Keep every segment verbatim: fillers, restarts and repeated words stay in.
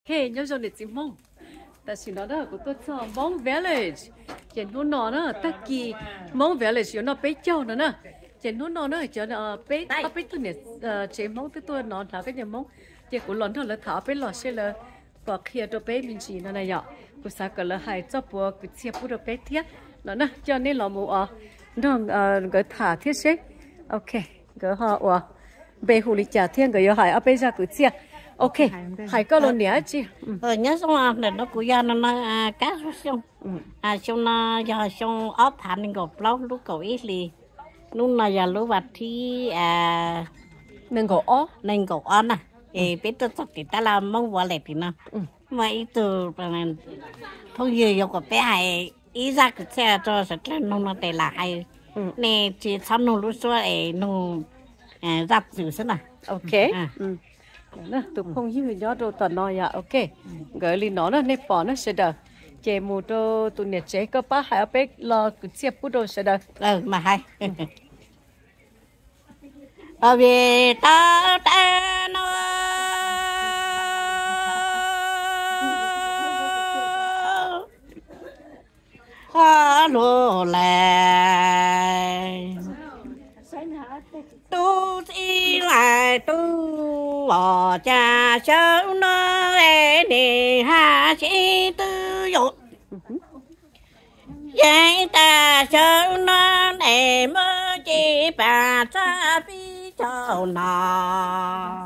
Hey, nhớ cho lịch trình mong. Ta chỉ nói đó của tôi cho mong village. Chỉ nó nó đó, ta kỳ mong village nó bé châu nữa nè. Chỉ nó nó nó cho nó bé, ta bé tôi nè, chỉ mong tới tôi nó là cái gì mong. Chỉ của lần thôi là thảo bé lọ sẽ là có kia cho bé mình chỉ nó này ạ. Của sao cái là hai cho bùa cái chia bùa bé thiết. Nó nè, cho nên là một ờ, nó cái thả thiết sẽ. Ok, cái họ ờ, bé hồ lý trả thiên cái hai ở bé ra cái chia. Ok, hai cái luôn nhớ chứ. Ờ nhớ xong à, là nó cũng ra nó nó cá xong, à xong nó giờ xong ốp thành nên gọt lâu lúc cầu ít li, lúc nào giờ lúc vật thì à nên gọt ó, nên gọt ó nè, thì biết tôi chắc thì ta làm mong vợ lẹp thì nó, mà ít từ bằng thôi giờ giờ có bé hay ý ra cái xe cho sẽ lên nông nó để là hay, nè chỉ xong nông lúc xưa để nông giặt rửa thế nào. Ok. Nè, tụi không hiểu nhớ đồ tận nói à, ok. Gửi lên nó nè, nếp bỏ nó sẽ được. Chế mù đồ tụi nhật chế có bác hai ở bếp lo cứ xếp bút đồ sẽ được. Ừ, mà hay. Ở về ta ta nó ha lô lại tu thì lại tu bỏ cha sớm nó để ha chỉ tư dụng vậy ta sớm nó để mơ chỉ bà cha phi châu nọ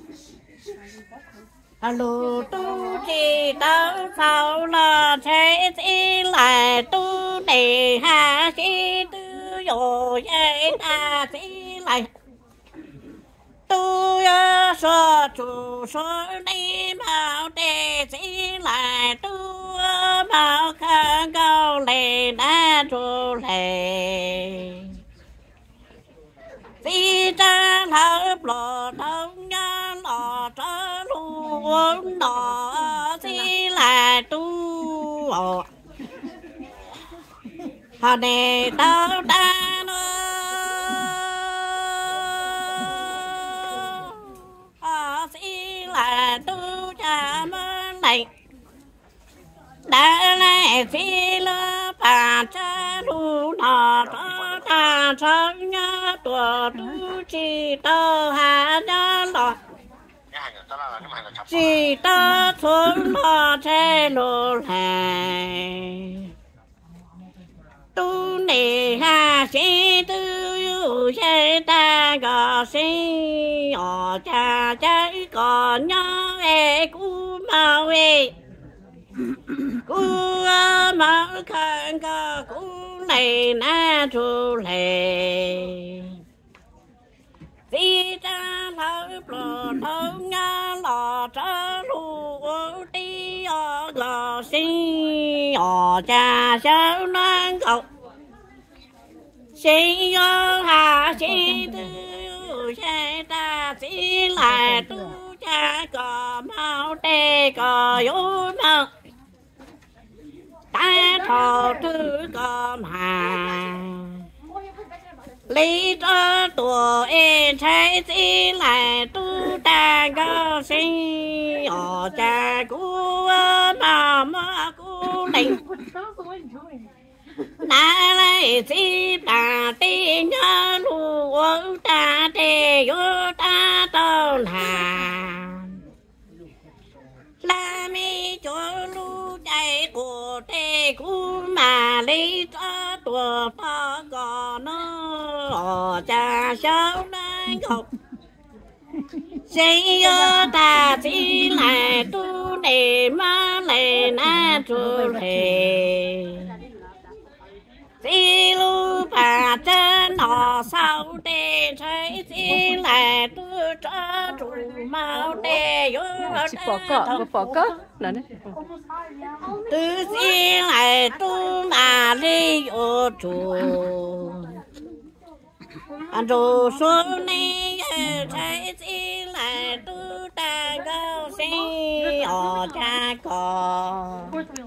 alo tu chỉ tao sau là thế thì lại tu để ha chỉ tư dụng vậy ta thì lại tôi sợ chủ sợ đi bảo để chỉ lại tôi bảo khăn câu lệ đã chủ lệ vì cha thở lò đông nhá lò trở luôn đỏ thì lại tu họ để tao đã là tu cha mơn này đã lại phi lơ bà cha lu nọ cho ta sống nhớ tuổi tu chỉ tơ hà nhớ lọ chỉ tơ xuống lọ thế lô này tu nề ha sĩ tư yu sẽ ta gò sinh ở cha trái còn nhớ e cú mau e cú mau khăn ca cú này na chu lệ vì ta thở bờ thông nhớ lò trở lu đi ở gò sinh ở cha sao năng cầu sinh yo hà sinh tư sẽ ta chỉ lại tu cha có mau tê có yếu mau ta thọ tư có hà lý cho tuổi em thấy chỉ lại tu ta có sinh ở cha cũ mà mà cũ định đã lấy chỉ bà tin nhớ lu ta để yo ta tôn hà la mi cho lu chạy của tê cũ mà lấy cho tuổi ta có nó cha sao đang học xây ta chỉ là tu để mà lệ na chu lệ chỉ lu bà chân họ sau để thấy chỉ là tu cho chủ mau để yo Chỉ bỏ cỡ, bỏ cỡ. Nè nè. tu chỉ là tu mà đi yo chủ anh rồi xuống này thấy chỉ là tu ta cao sinh ở cha cò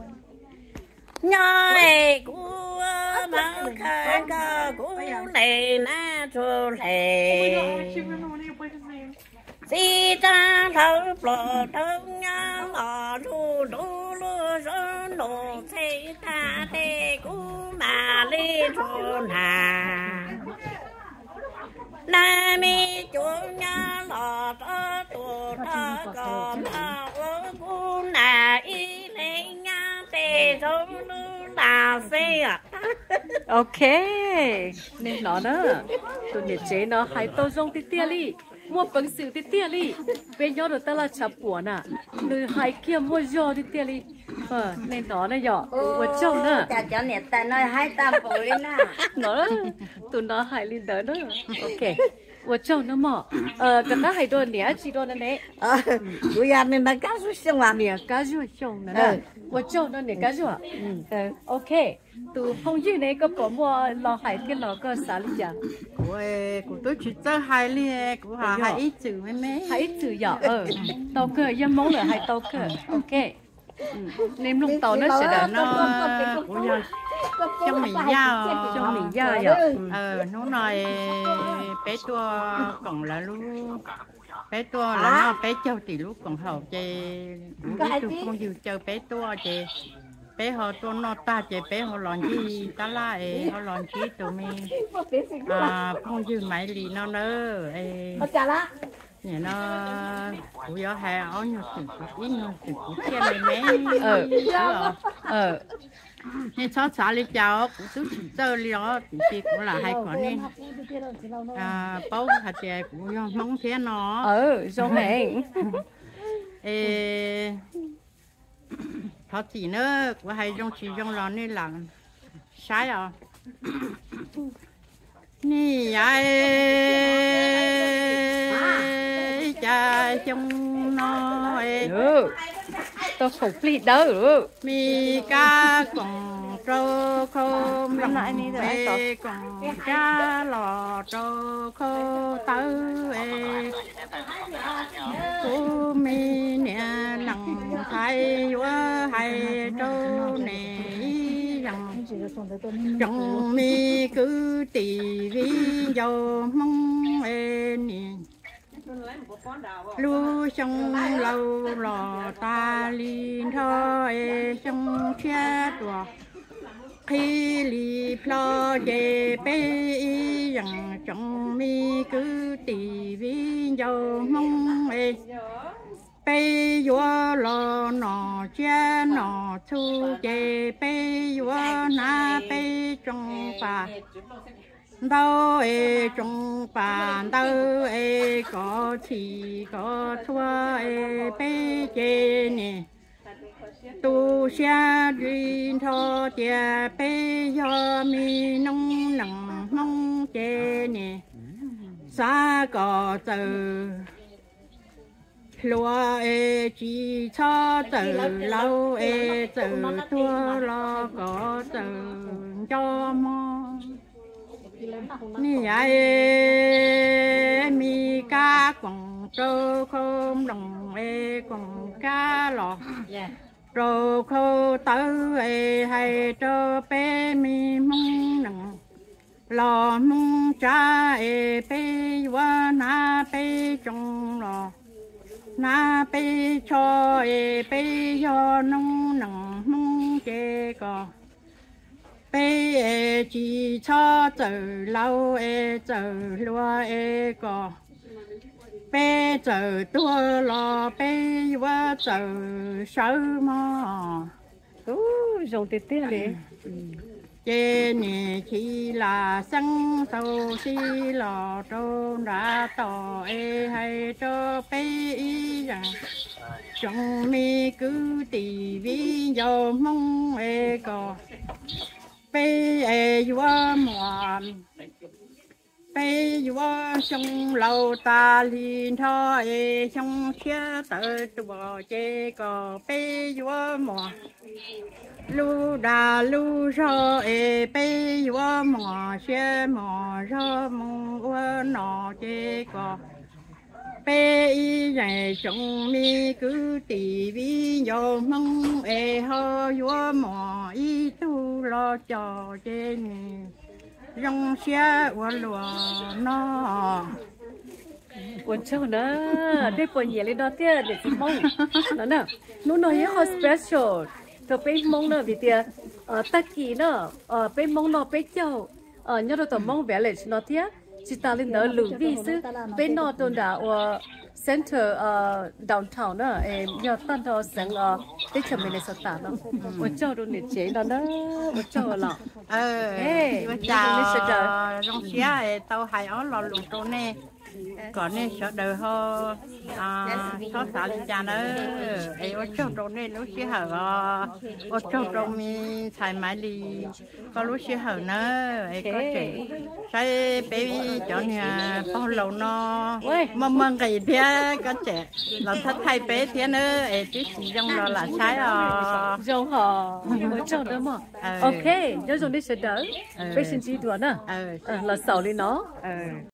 nhớ của bao khăn cò của lệ na chu lệ si ta thấu bờ đông nhớ lò lu lu lu rô nô thế ta tê cú mà lê trôn hà na mi chúa nhá lò đó tù đó còn thao cú nà y lê nhá tê rô lu là xe à ok nên nó đó tụi nhiệt chế nó hay tô rong tí tia li mua bằng sự tí tia li bên nhau được ta là chập bùa nè người hay kia mua giò tí tia li ờ nên nó này giò của chồng nữa chả cho nhiệt ta nói hai tam bồi lên à nó đó tụi nó hay lên đó nữa ok của chồng nó mỏ ờ cái đó hay đôi nè chỉ đôi này ờ tôi ăn nên là cá sushi xong à nè cá rùa chồng nữa của chồng nó nè cá rùa ờ ok tụi phong dư này có có mua lò hải cái lò có xả lý chả của của tôi chỉ chơi hai li của họ hai ít chữ mấy mấy hai ít chữ nhỏ ờ tàu cờ dâm món là hai tàu cờ ok nem lông tàu nó sẽ là nó của nhau trong mình giao trong mình giao vậy ờ nó nói bé tua còn là lu bé tua là nó bé châu thì lúc còn hậu chơi biết tụi con dù chơi bé tua chơi bé họ tua nó ta chơi bé họ làm gì ta lại họ làm gì tụi mình à con dù máy lì nó nữa nè nó của gió hè ở nhiều sự ít nhiều sự của kia mấy mấy ờ ờ nên cho trả lại cháu cũng tôi chỉ chơi li đó thì cũng là hai con nên à bao hạt chè cũng mong thế nó ờ giống này ê thọ chỉ nữa của hai trong chỉ trong lò nên là sai à nè ai cha trong nó ừ tôi không phi đâu ừ mi ca còn trâu không lòng bê còn cha lò trâu khô tớ ê cô mi nè lòng thay quá hay trâu nè rằng trong mi cứ tì vi dầu mong ê nè lu trong lâu lò ta liên thôi trong che tua khi li plo về bê rằng trong mi cứ tì vi dầu mong ê bê vua lò nọ che nọ thu về bê vua na bê trong bà đâu ê trong bàn đâu ê có chỉ có thua ê bê chê nè tu xa duyên thọ chè bê do mi nông nặng mong chê nè xa có từ lúa ê chỉ cho từ lâu ê từ thua lo có từ cho mong mi ai mi cá còn trâu không đồng ê còn cá lò trâu khô tớ ê hay trâu bé mi mong nặng lò mong cha ê bé quá na bé trong lò na bé cho ê bé do nông nặng mong chê cò bê chỉ cho từ lâu ê từ lúa ê cò bê từ tua lò bê quá từ sâu mò ừ dùng tê tê đi chê nè chỉ là sân sâu xí lò trôn đã tỏ ê hay cho bê ý rằng trong mi cứ tì vi dầu mong ê cò bê ê vua mòn bê vua sông lâu ta liên thọ ê sông xe tờ tùa chê cò bê vua mòn lu đà lu rô ê bê vua mòn xe mòn rô mong vua nọ chê cò bê y này trong mi cứ tì vi dầu mong ê hô vua mò y tu lo cho trên rong xe qua lùa nó 我叫呢，对半夜里到点的是梦，那呢，侬那也好 special， 就被梦呢，比的，呃，大几呢，呃，被梦呢被叫，呃，你到梦 village 那点，只打了那路比是，被那到的我 center 呃 downtown 呢，诶，要到到省呃，对前面的是打呢，我叫到你接了呢，我叫了， ờ Ê, bây bây giờ nó sẽ giờ trời. rong xía tao hay ở lò lụt đồ nè còn nè sợ đời ho à có xả lên cha nữa ấy ở chỗ đồ nè lúc xía hở ở chỗ đồ mi xài máy đi có lúc xía hở nữa ấy có chị sai bé chỗ nhà bao lâu nó mong mong cái thế có trẻ là thắt thay bé thế nữa ấy chỉ chỉ trong đó là sai à dùng họ我叫的嘛 Ờ. ，OK，要用的是的， Ờ. 被先记住呢， ờ 嗯，了手里呢。 ờ